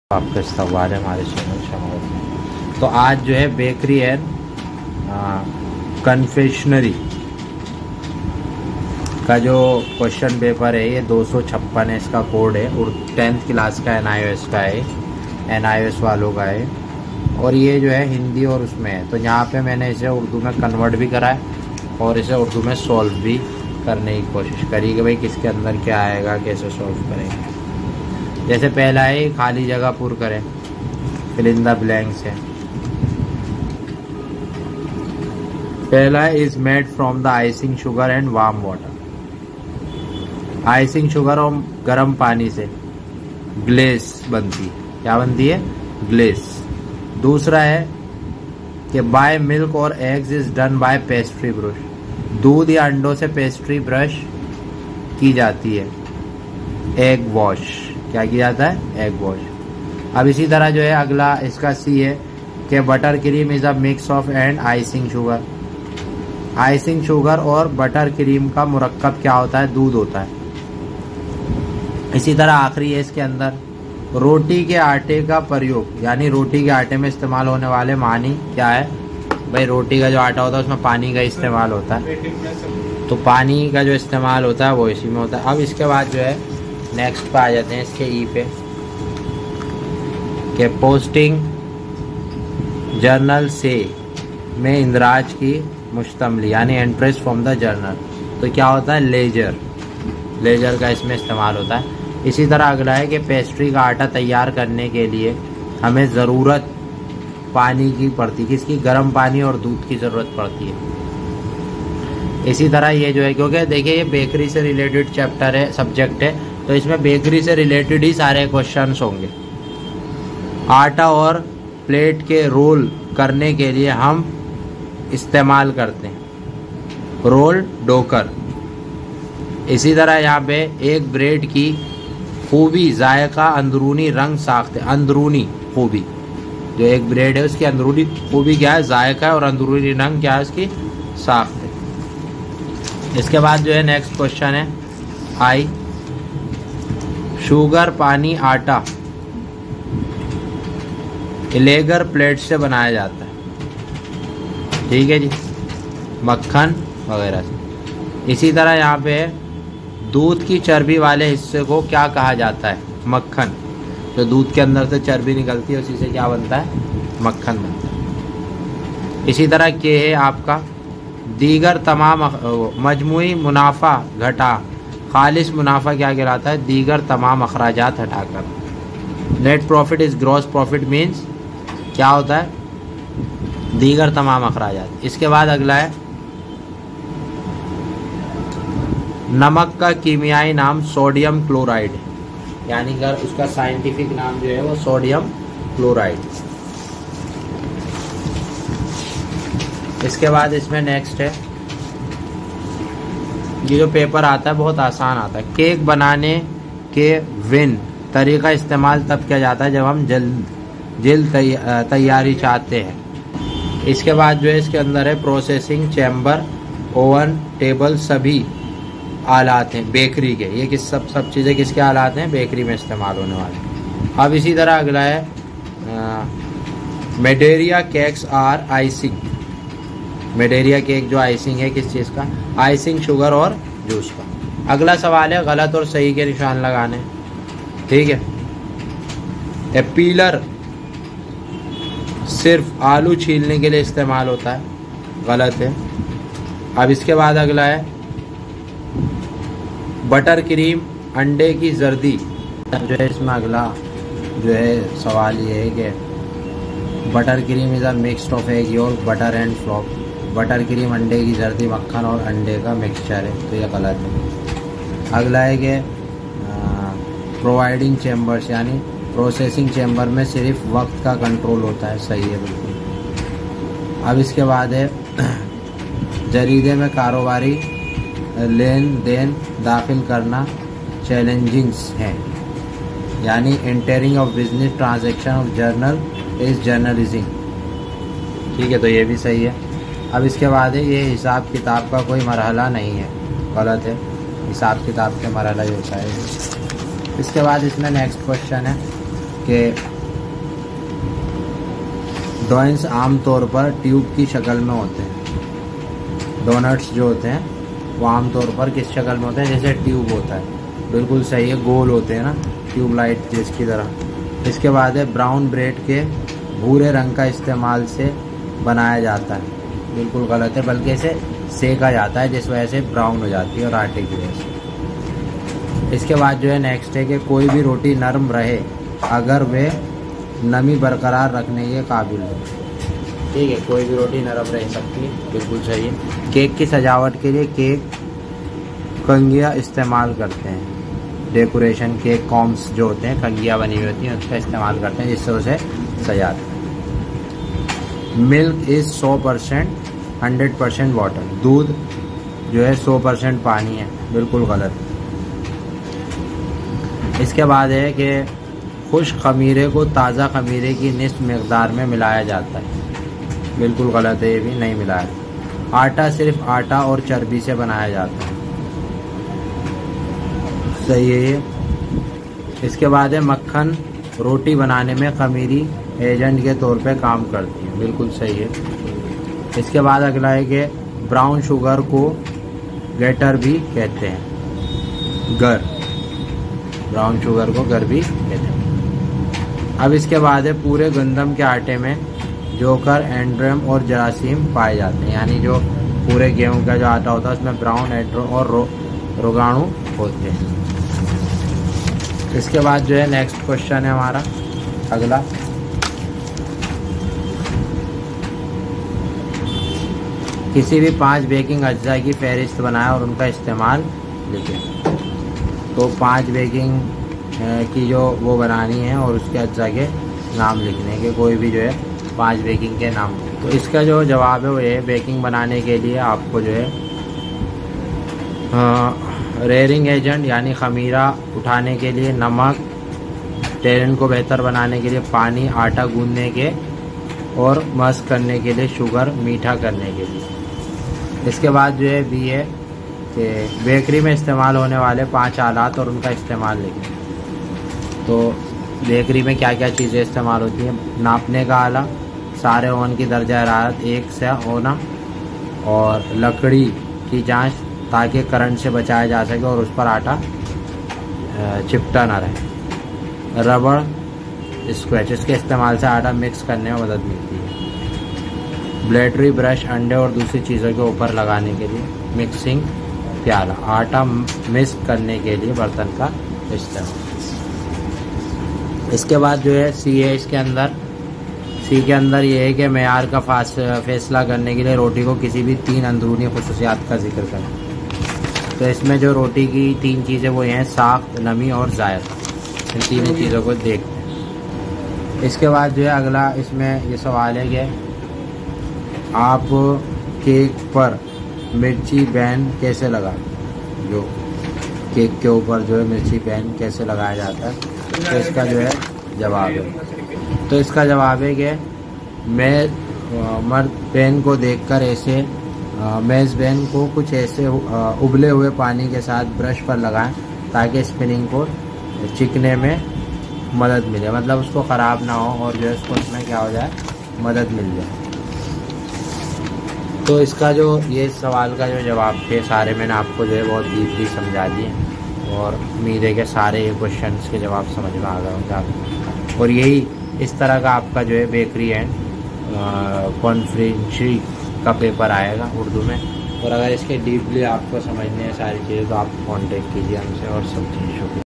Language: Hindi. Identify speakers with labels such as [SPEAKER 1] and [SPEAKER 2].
[SPEAKER 1] आपका इस्तकबाल है हमारे चैनल शमाल में। तो आज जो है बेकरी एंड कन्फेक्शनरी का जो क्वेश्चन पेपर है ये 256 है, इसका कोड है और 10th क्लास का NIOS का है, NIOS वालों का है। और ये जो है हिंदी और उसमें है। तो यहाँ पे मैंने इसे उर्दू में कन्वर्ट भी करा है और इसे उर्दू में सॉल्व भी करने की कोशिश करी कि भाई किसके अंदर क्या आएगा, कैसे सॉल्व करेंगे। जैसे पहला है खाली जगह पूर करें, फिल इन द ब्लैंक्स है। पहला है is made from the icing sugar and warm water. Icing sugar और गर्म पानी से ग्लेस बनती है। क्या बनती है? ग्लेस। दूसरा है कि बाय मिल्क और eggs is done by pastry brush. दूध या अंडों से पेस्ट्री ब्रश की जाती है। एग वॉश, क्या किया जाता है? Egg wash. अब इसी तरह जो है अगला इसका सी है कि butter cream is a mix of and icing sugar. Icing sugar और बटर क्रीम का मुरक्कब क्या होता है? दूध होता है। इसी तरह आखिरी है इसके अंदर रोटी के आटे का प्रयोग, यानी रोटी के आटे में इस्तेमाल होने वाले मानी क्या है? भाई रोटी का जो आटा होता है उसमें पानी का इस्तेमाल होता है, तो पानी का जो इस्तेमाल होता है वो इसी में होता है। अब इसके बाद जो है नेक्स्ट पे आ जाते हैं इसके ई पे कि पोस्टिंग जर्नल से में इंदराज की मुश्तमली, यानी एंट्रीज फ्रॉम द जर्नल। तो क्या होता है? लेजर। लेजर का इसमें इस्तेमाल होता है। इसी तरह अगला है कि पेस्ट्री का आटा तैयार करने के लिए हमें ज़रूरत पानी की पड़ती है। किसकी? गर्म पानी और दूध की ज़रूरत पड़ती है। इसी तरह ये जो है, क्योंकि देखिए ये बेकरी से रिलेटेड चैप्टर है, सब्जेक्ट है, तो इसमें बेकरी से रिलेटेड ही सारे क्वेश्चंस होंगे। आटा और प्लेट के रोल करने के लिए हम इस्तेमाल करते हैं रोल डोकर। इसी तरह यहाँ पे एक ब्रेड की खूबी जायका अंदरूनी रंग साख्त है। अंदरूनी खूबी, जो एक ब्रेड है उसकी अंदरूनी खूबी क्या है? जायका है, और अंदरूनी रंग क्या है? उसकी साख्त है। इसके बाद जो है नेक्स्ट क्वेश्चन है आई शुगर पानी आटा लेगर प्लेट से बनाया जाता है। ठीक है जी, मक्खन वगैरह से। इसी तरह यहाँ पे दूध की चर्बी वाले हिस्से को क्या कहा जाता है? मक्खन। तो दूध के अंदर से चर्बी निकलती है, उसी से क्या बनता है? मक्खन बनता है। इसी तरह के है आपका दीगर तमाम मजमुई मुनाफा घटा खालिस मुनाफा क्या कहलाता है? दीगर तमाम अखराजात हटाकर। Net profit is gross profit means क्या होता है? दीगर तमाम अखराजात। इसके बाद अगला है नमक का कीमियाई नाम सोडियम क्लोराइड, यानी अगर उसका साइंटिफिक नाम जो है वो सोडियम क्लोराइड। इसके बाद इसमें नेक्स्ट है, ये जो पेपर आता है बहुत आसान आता है। केक बनाने के विन तरीका इस्तेमाल तब किया जाता है जब हम जल्द तैयारी चाहते हैं। इसके बाद जो है इसके अंदर है प्रोसेसिंग चैम्बर, ओवन, टेबल सभी आलात हैं बेकरी के। ये किस सब चीज़ें किसके आलात हैं? बेकरी में इस्तेमाल होने वाले। अब इसी तरह अगला है Madeira cakes are icing. Madeira cake जो आइसिंग है किस चीज़ का? आइसिंग शुगर और जूस का। अगला सवाल है गलत और सही के निशान लगाने। ठीक है, ए पीलर सिर्फ आलू छीलने के लिए इस्तेमाल होता है, गलत है। अब इसके बाद अगला है बटर क्रीम अंडे की जर्दी। जो है इसमें अगला जो है सवाल ये है कि butter cream is a mix of egg yolk butter and flock. Butter cream अंडे की जर्दी, मक्खन और अंडे का मिक्सचर है, तो यह गलत है। अगला है कि प्रोवाइडिंग चैम्बर्स, यानी प्रोसेसिंग चैम्बर में सिर्फ वक्त का कंट्रोल होता है, सही है बिल्कुल। अब इसके बाद है जरीदे में कारोबारी लेन देन दाखिल करना चैलेंजिंग्स हैं, यानी entering of business transaction of journal is journalism. ठीक है, तो ये भी सही है। अब इसके बाद है ये हिसाब किताब का कोई मरहला नहीं है, गलत है। हिसाब किताब के मरहला ही होता है। इसके बाद इसमें नेक्स्ट क्वेश्चन है कि डोनट्स आमतौर पर ट्यूब की शक्ल में होते हैं। डोनट्स जो होते हैं वो आमतौर पर किस शक्ल में होते हैं, जैसे ट्यूब होता है। बिल्कुल सही है, गोल होते हैं ना, ट्यूबलाइट जिसकी तरह। इसके बाद है ब्राउन ब्रेड के भूरे रंग का इस्तेमाल से बनाया जाता है। बिल्कुल गलत है, बल्कि इसे सेका जाता है जिस वजह से ब्राउन हो जाती है और आटे की वजह से। इसके बाद जो है नेक्स्ट है कि कोई भी रोटी नरम रहे अगर वे नमी बरकरार रखने के काबिल हो। ठीक है, कोई भी रोटी नरम रह सकती है, बिल्कुल सही है। केक की सजावट के लिए केक कंगियाँ इस्तेमाल करते हैं। डेकोरेशन केक कॉम्स जो होते हैं, कंगियाँ बनी हुई होती हैं, उसका इस्तेमाल करते हैं जिससे उसे सजाते हैं। Milk is 100% 100% water. दूध जो है 100% पानी है, बिल्कुल गलत। इसके बाद है कि खुश्क खमीरे को ताज़ा खमीरे की निस्फ मकदार में मिलाया जाता है। बिल्कुल गलत है, ये भी नहीं मिलाया। आटा सिर्फ आटा और चर्बी से बनाया जाता है, सही है ये। इसके बाद है मक्खन रोटी बनाने में खमीरी एजेंट के तौर पे काम करती है, बिल्कुल सही है। इसके बाद अगला है कि ब्राउन शुगर को गेटर भी कहते हैं, गर। ब्राउन शुगर को गर भी कहते हैं। अब इसके बाद है पूरे गंदम के आटे में जोकर, एंड्रम और जरासीम पाए जाते हैं। यानी जो पूरे गेहूं का जो आटा होता है उसमें ब्राउन, एंड्रम और रोगाणु होते हैं। इसके बाद जो है नेक्स्ट क्वेश्चन है हमारा अगला, किसी भी 5 बेकिंग अज्जा की फहरिस्त बनाएं और उनका इस्तेमाल लिखें। तो 5 बेकिंग की जो वो बनानी है और उसके अज्जा के नाम लिखने के, कोई भी जो है 5 बेकिंग के नाम। तो इसका जो जवाब है वो ये, बेकिंग बनाने के लिए आपको जो है रेयरिंग एजेंट यानी खमीरा उठाने के लिए नमक, टेरिन को बेहतर बनाने के लिए पानी, आटा गूंदने के और मस्क करने के लिए शुगर, मीठा करने के लिए। इसके बाद जो है बी है कि बेकरी में इस्तेमाल होने वाले 5 आलात और उनका इस्तेमाल लिखें। तो बेकरी में क्या क्या चीज़ें इस्तेमाल होती हैं, नापने का आला, सारे ओवन की दर्जा हरारत 1 से होना, और लकड़ी की जांच ताकि करंट से बचाया जा सके और उस पर आटा चिपटा ना रहे। रबड़ स्क्वैच, इसके इस्तेमाल से आटा मिक्स करने में मदद मिलती है। ब्लेटरी ब्रश, अंडे और दूसरी चीज़ों के ऊपर लगाने के लिए। मिक्सिंग प्याला, आटा मिक्स करने के लिए बर्तन का इस्तेमाल। इसके बाद जो है सी है, इसके अंदर सी के अंदर ये है कि मेयार का फैसला करने के लिए रोटी को किसी भी 3 अंदरूनी खसूसियात का जिक्र करें। तो इसमें जो रोटी की 3 चीज़ें वो हैं, साख्त, नमी और जायका। इन तीनों चीज़ों को देखते हैं। इसके बाद जो है अगला इसमें ये सवाल है कि आप केक पर मिर्ची बैन कैसे लगाएं। जो केक के ऊपर जो है मिर्ची बैन कैसे लगाया जाता है, तो इसका जो है जवाब है। तो इसका जवाब है कि मर्द पेन को देखकर ऐसे मेज़बैन को कुछ ऐसे उबले हुए पानी के साथ ब्रश पर लगाएं ताकि स्पिनिंग को चिकने में मदद मिले, मतलब उसको ख़राब ना हो और जो है उसको उसमें क्या हो जाए, मदद मिल जाए। तो इसका जो ये सवाल का जो जवाब थे सारे मैंने आपको जो है बहुत डीपली समझा दिए, और उम्मीद है कि सारे क्वेश्चंस के जवाब समझ में आ गए होंगे आपको। और यही इस तरह का आपका जो है बेकरी एंड कॉन्फ्रेंसरी का पेपर आएगा उर्दू में। और अगर इसके डीपली आपको समझने हैं सारी चीज़ें तो आप कांटेक्ट कीजिए हमसे और सब चीज़ें। शुक्रिया।